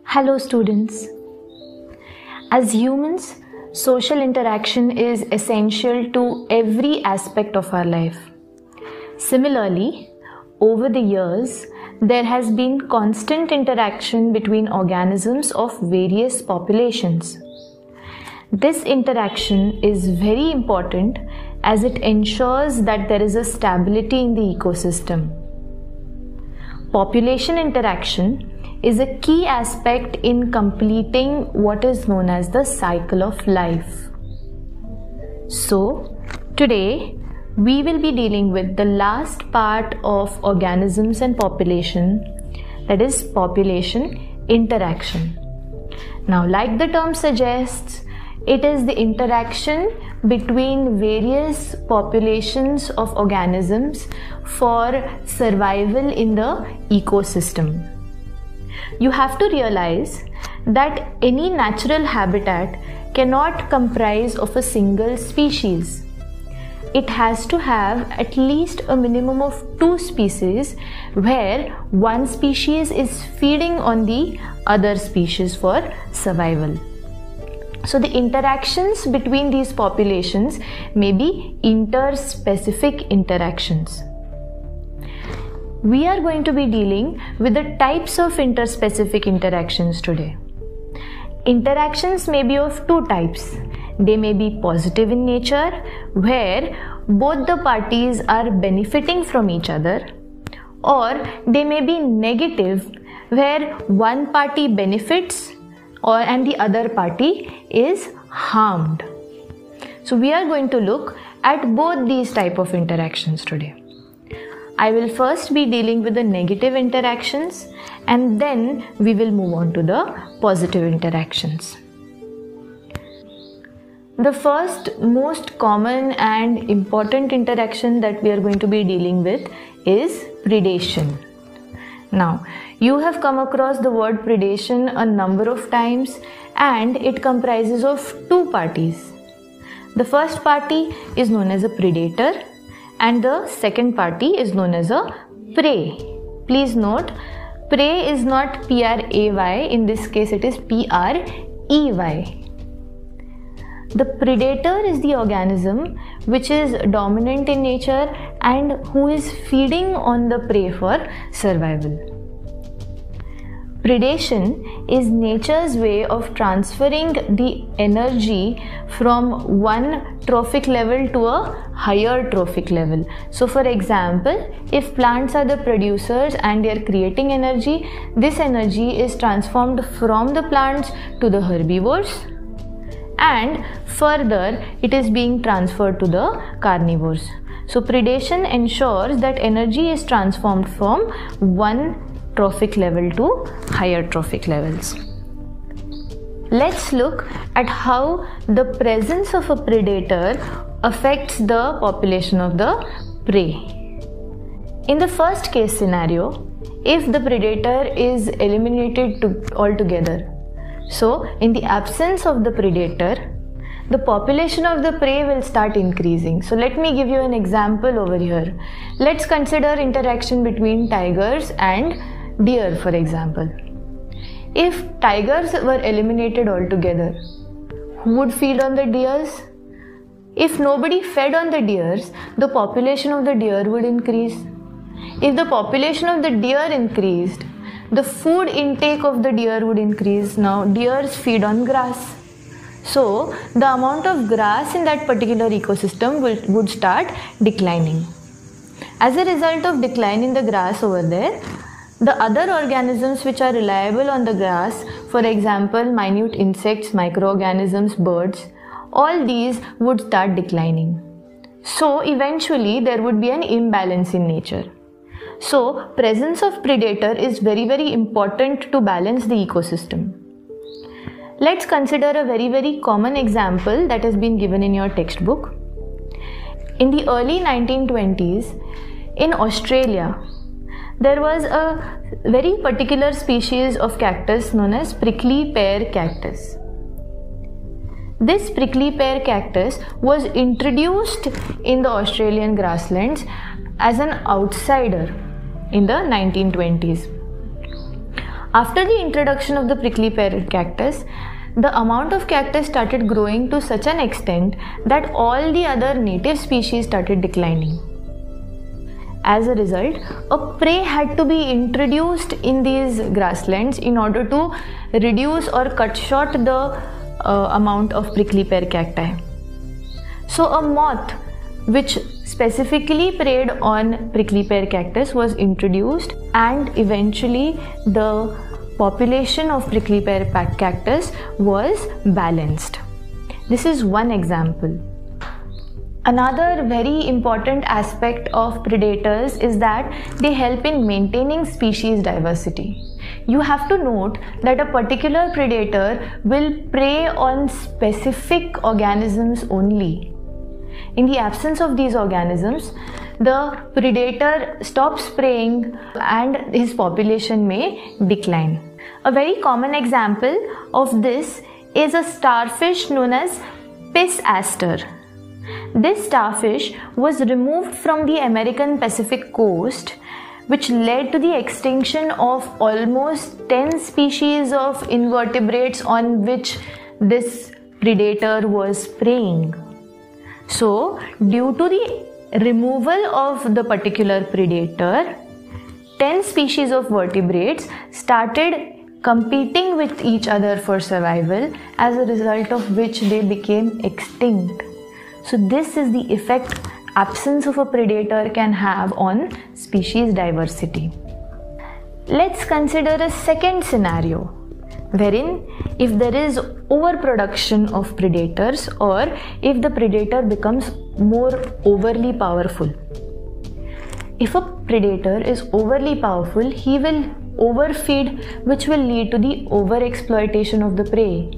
Hello students. As humans, social interaction is essential to every aspect of our life. Similarly, over the years, there has been constant interaction between organisms of various populations. This interaction is very important as it ensures that there is a stability in the ecosystem. Population interaction is a key aspect in completing what is known as the cycle of life. So, today we will be dealing with the last part of organisms and population, that is population interaction. Now, like the term suggests, it is the interaction between various populations of organisms for survival in the ecosystem. You have to realize that any natural habitat cannot comprise of a single species. It has to have at least a minimum of 2 species where one species is feeding on the other species for survival. So the interactions between these populations may be interspecific interactions. We are going to be dealing with the types of interspecific interactions today. Interactions may be of 2 types. They may be positive in nature, where both the parties are benefiting from each other, or they may be negative, where one party benefits and the other party is harmed. So we are going to look at both these type of interactions today. I will first be dealing with the negative interactions and then we will move on to the positive interactions. The first most common and important interaction that we are going to be dealing with is predation. Now, you have come across the word predation a number of times and it comprises of 2 parties. The first party is known as a predator and the second party is known as a prey. Please note, prey is not P-R-A-Y, in this case it is P-R-E-Y. The predator is the organism which is dominant in nature and who is feeding on the prey for survival. Predation is nature's way of transferring the energy from one trophic level to a higher trophic level. So for example, if plants are the producers and they are creating energy, this energy is transformed from the plants to the herbivores and further it is being transferred to the carnivores. So predation ensures that energy is transformed from one trophic level to higher trophic levels. Let's look at how the presence of a predator affects the population of the prey. In the first case scenario, if the predator is eliminated altogether, so in the absence of the predator, the population of the prey will start increasing. So let me give you an example over here. Let's consider interaction between tigers and deer, for example. If tigers were eliminated altogether, who would feed on the deers? If nobody fed on the deers, the population of the deer would increase. If the population of the deer increased, the food intake of the deer would increase. Now, deers feed on grass. So, the amount of grass in that particular ecosystem would start declining. As a result of decline in the grass over there, the other organisms which are reliable on the grass, for example, minute insects, microorganisms, birds, all these would start declining. So, eventually there would be an imbalance in nature. So, presence of predator is very, very important to balance the ecosystem. Let's consider a very, very common example that has been given in your textbook. In the early 1920s, in Australia, there was a very particular species of cactus known as prickly pear cactus. This prickly pear cactus was introduced in the Australian grasslands as an outsider in the 1920s. After the introduction of the prickly pear cactus, the amount of cactus started growing to such an extent that all the other native species started declining. As a result, a prey had to be introduced in these grasslands in order to reduce or cut short the amount of prickly pear cacti. So a moth which specifically preyed on prickly pear cactus was introduced, and eventually the population of prickly pear cactus was balanced. This is one example. Another very important aspect of predators is that they help in maintaining species diversity. You have to note that a particular predator will prey on specific organisms only. In the absence of these organisms, the predator stops preying and his population may decline. A very common example of this is a starfish known as piss aster. This starfish was removed from the American Pacific coast, which led to the extinction of almost 10 species of invertebrates on which this predator was preying. So, due to the removal of the particular predator, 10 species of vertebrates started competing with each other for survival, as a result of which they became extinct. So this is the effect absence of a predator can have on species diversity. Let's consider a second scenario, wherein if there is overproduction of predators or if the predator becomes more overly powerful. If a predator is overly powerful, he will overfeed, which will lead to the overexploitation of the prey.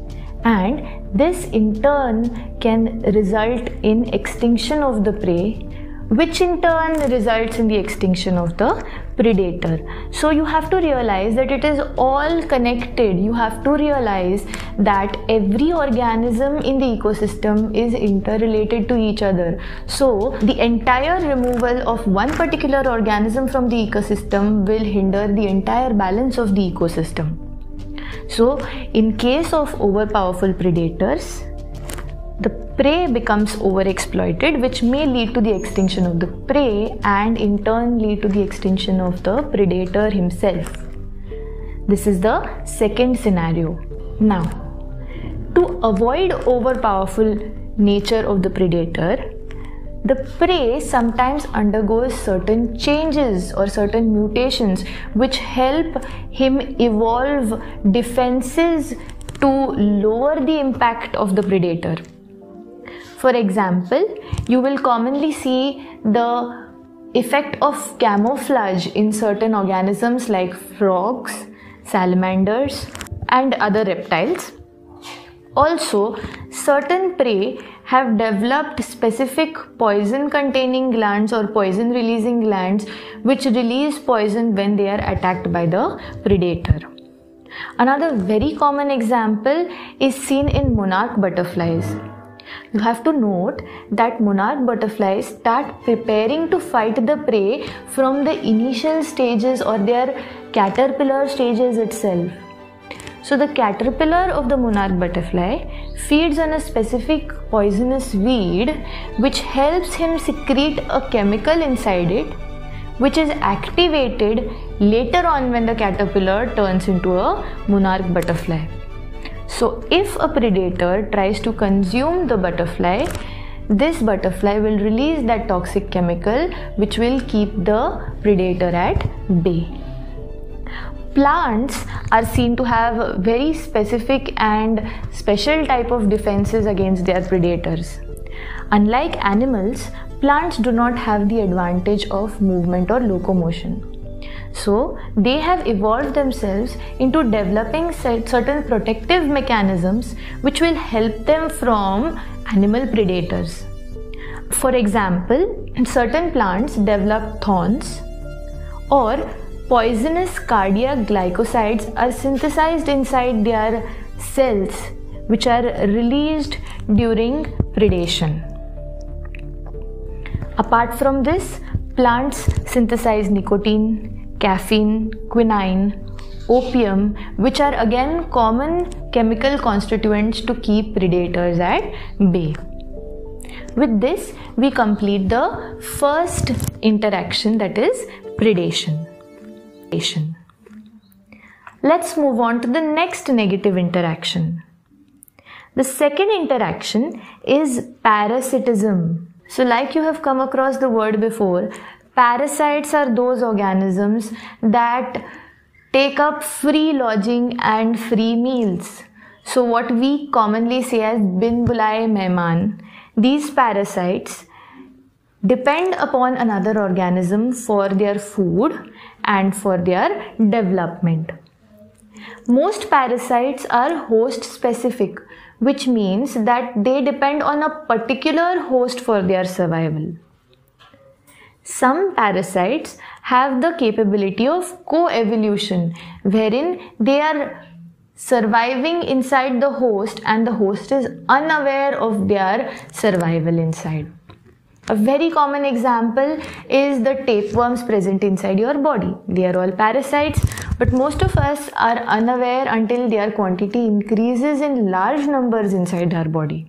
And this in turn can result in extinction of the prey, which in turn results in the extinction of the predator. So you have to realize that it is all connected. You have to realize that every organism in the ecosystem is interrelated to each other. So the entire removal of one particular organism from the ecosystem will hinder the entire balance of the ecosystem. So in case of overpowerful predators, the prey becomes overexploited, which may lead to the extinction of the prey and in turn lead to the extinction of the predator himself. This is the second scenario. Now, to avoid overpowerful nature of the predator, the prey sometimes undergoes certain changes or certain mutations which help him evolve defenses to lower the impact of the predator. For example, you will commonly see the effect of camouflage in certain organisms like frogs, salamanders, and other reptiles. Also, certain prey have developed specific poison containing glands or poison releasing glands which release poison when they are attacked by the predator. Another very common example is seen in monarch butterflies. You have to note that monarch butterflies start preparing to fight the prey from the initial stages or their caterpillar stages itself. So the caterpillar of the monarch butterfly feeds on a specific poisonous weed which helps him secrete a chemical inside it, which is activated later on when the caterpillar turns into a monarch butterfly. So if a predator tries to consume the butterfly, this butterfly will release that toxic chemical which will keep the predator at bay. Plants are seen to have very specific and special type of defenses against their predators. Unlike animals, plants do not have the advantage of movement or locomotion. So they have evolved themselves into developing certain protective mechanisms which will help them from animal predators. For example, certain plants develop thorns, or poisonous cardiac glycosides are synthesized inside their cells which are released during predation. Apart from this, plants synthesize nicotine, caffeine, quinine, opium, which are again common chemical constituents to keep predators at bay. With this, we complete the first interaction, that is predation. Let's move on to the next negative interaction. The second interaction is parasitism. So like you have come across the word before, parasites are those organisms that take up free lodging and free meals. So what we commonly say as bin bulaye mehman, these parasites depend upon another organism for their food and for their development. Most parasites are host specific, which means that they depend on a particular host for their survival. Some parasites have the capability of co-evolution, wherein they are surviving inside the host and the host is unaware of their survival inside. A very common example is the tapeworms present inside your body. They are all parasites, but most of us are unaware until their quantity increases in large numbers inside our body.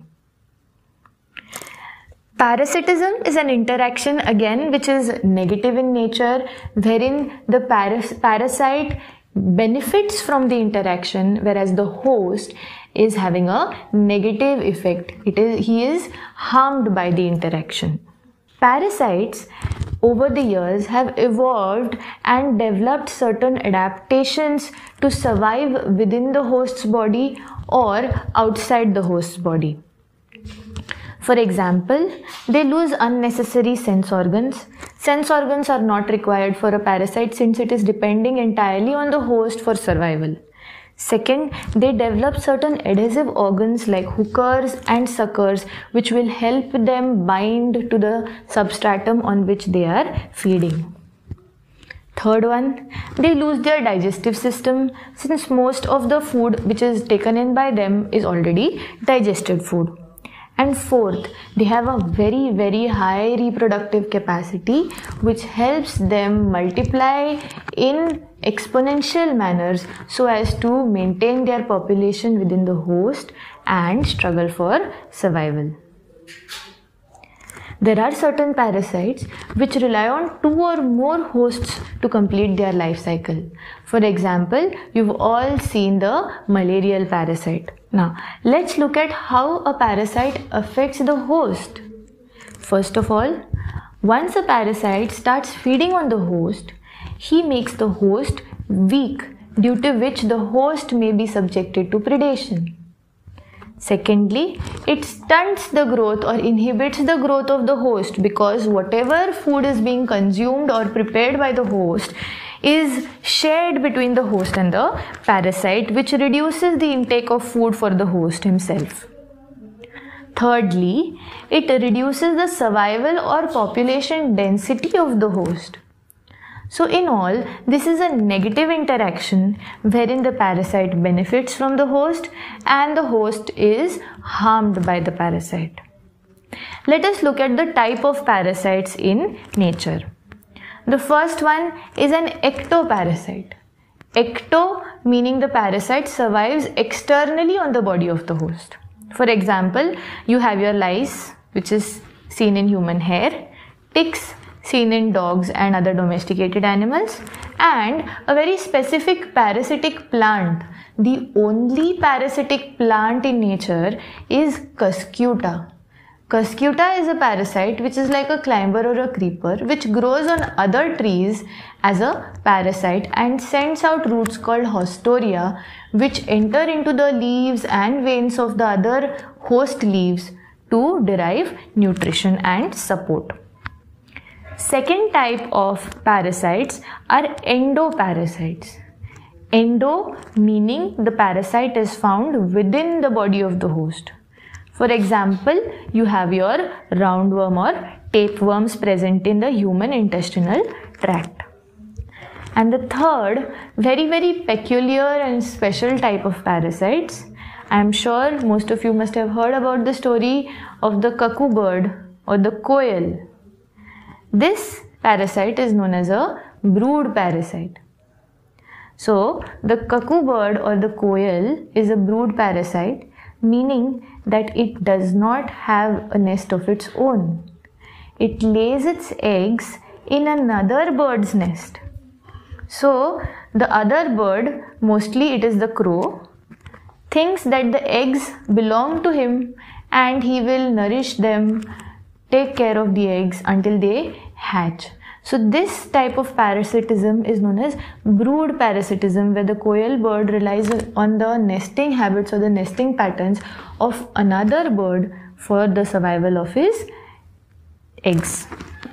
Parasitism is an interaction again which is negative in nature, wherein the parasite benefits from the interaction, whereas the host is having a negative effect. He is harmed by the interaction. Parasites over the years have evolved and developed certain adaptations to survive within the host's body or outside the host's body. For example, they lose unnecessary sense organs. Sense organs are not required for a parasite since it is depending entirely on the host for survival. Second, they develop certain adhesive organs like hookers and suckers, which will help them bind to the substratum on which they are feeding. Third one, they lose their digestive system since most of the food which is taken in by them is already digested food. And fourth, they have a very, very high reproductive capacity which helps them multiply in exponential manners so as to maintain their population within the host and struggle for survival. There are certain parasites which rely on 2 or more hosts to complete their life cycle. For example, you've all seen the malarial parasite. Now, let's look at how a parasite affects the host. First of all, once a parasite starts feeding on the host, he makes the host weak, due to which the host may be subjected to predation. Secondly, it stunts the growth or inhibits the growth of the host because whatever food is being consumed or prepared by the host is shared between the host and the parasite, which reduces the intake of food for the host himself. Thirdly, it reduces the survival or population density of the host. So in all, this is a negative interaction wherein the parasite benefits from the host and the host is harmed by the parasite. Let us look at the type of parasites in nature. The first one is an ectoparasite. Ecto meaning the parasite survives externally on the body of the host. For example, you have your lice, which is seen in human hair, ticks seen in dogs and other domesticated animals, and a very specific parasitic plant. The only parasitic plant in nature is Cuscuta. Cuscuta is a parasite which is like a climber or a creeper which grows on other trees as a parasite and sends out roots called Haustoria which enter into the leaves and veins of the other host leaves to derive nutrition and support. Second type of parasites are endoparasites. Endo meaning the parasite is found within the body of the host. For example, you have your roundworm or tapeworms present in the human intestinal tract. And the third, very, very peculiar and special type of parasites, I am sure most of you must have heard about the story of the cuckoo bird or the quail. This parasite is known as a brood parasite. So the cuckoo bird or the koel is a brood parasite, meaning that it does not have a nest of its own. It lays its eggs in another bird's nest. So the other bird, mostly it is the crow, thinks that the eggs belong to him and he will nourish them, take care of the eggs until they hatch. So this type of parasitism is known as brood parasitism, where the koel bird relies on the nesting habits or the nesting patterns of another bird for the survival of his eggs.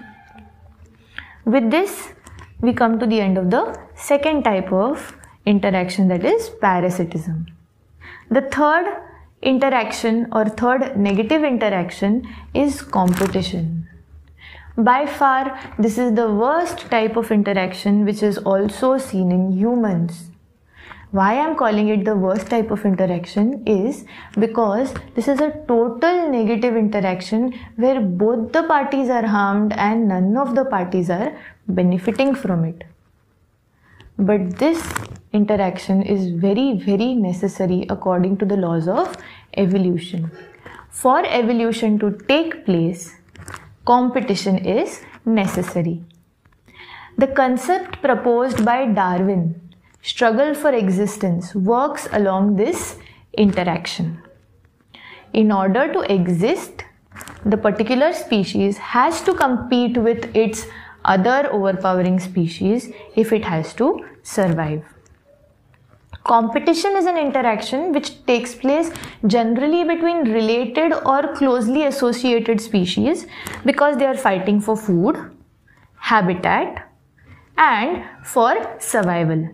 With this, we come to the end of the second type of interaction, that is parasitism. The third interaction or third negative interaction is competition. By far, this is the worst type of interaction which is also seen in humans. Why I am calling it the worst type of interaction is because this is a total negative interaction where both the parties are harmed and none of the parties are benefiting from it. But this interaction is very, very necessary according to the laws of evolution. For evolution to take place, competition is necessary. The concept proposed by Darwin, struggle for existence, works along this interaction. In order to exist, the particular species has to compete with its other overpowering species if it has to survive. Competition is an interaction which takes place generally between related or closely associated species because they are fighting for food, habitat, and for survival.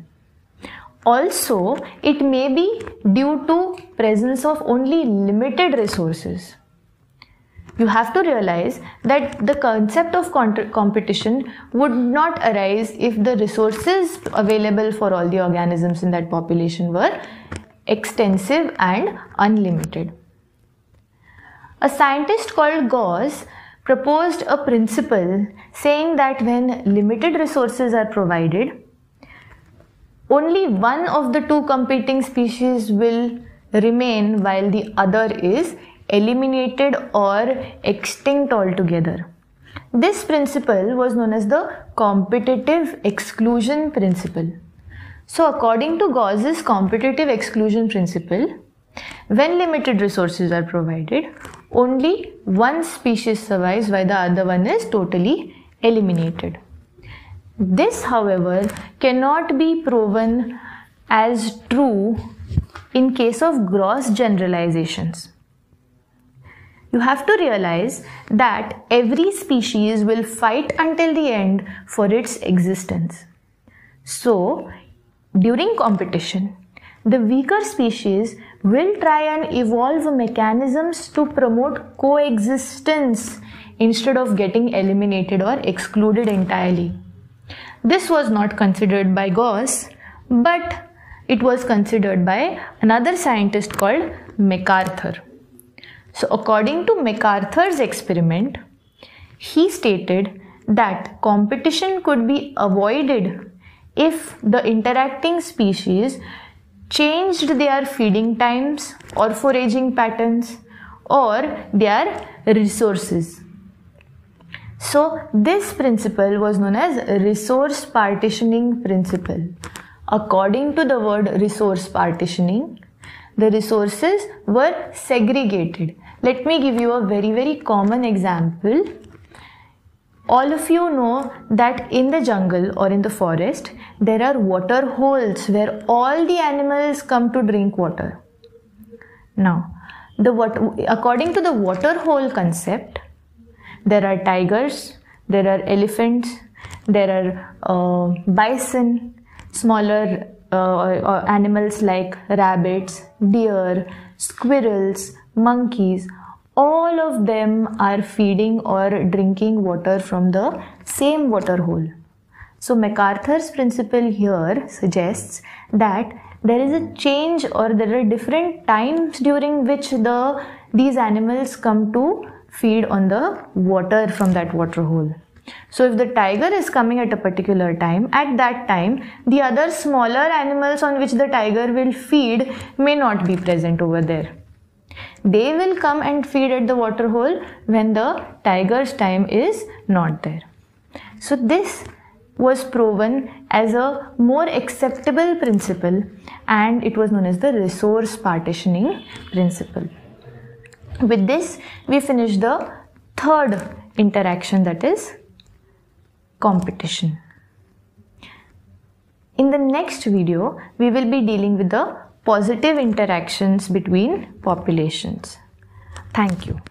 Also, it may be due to presence of only limited resources. You have to realize that the concept of competition would not arise if the resources available for all the organisms in that population were extensive and unlimited. A scientist called Gauss proposed a principle saying that when limited resources are provided, only one of the two competing species will remain while the other is eliminated or extinct altogether. This principle was known as the competitive exclusion principle. So according to Gauss's competitive exclusion principle, when limited resources are provided, only one species survives while the other one is totally eliminated. This, however, cannot be proven as true in case of gross generalizations. You have to realize that every species will fight until the end for its existence. So, during competition, the weaker species will try and evolve mechanisms to promote coexistence instead of getting eliminated or excluded entirely. This was not considered by Gauss, but it was considered by another scientist called MacArthur. So according to MacArthur's experiment, he stated that competition could be avoided if the interacting species changed their feeding times or foraging patterns or their resources. So this principle was known as resource partitioning principle. According to the word resource partitioning, the resources were segregated. Let me give you a very, very common example. All of you know that in the jungle or in the forest, there are water holes where all the animals come to drink water. Now, according to the water hole concept, there are tigers, there are elephants, there are bison, smaller animals like rabbits, deer, squirrels, monkeys. All of them are feeding or drinking water from the same water hole. So MacArthur's principle here suggests that there is a change or there are different times during which these animals come to feed on the water from that water hole. So if the tiger is coming at a particular time, at that time the other smaller animals on which the tiger will feed may not be present over there. They will come and feed at the water hole when the tiger's time is not there. So this was proven as a more acceptable principle, and it was known as the resource partitioning principle. With this, we finish the third interaction, that is competition. In the next video, we will be dealing with the positive interactions between populations. Thank you.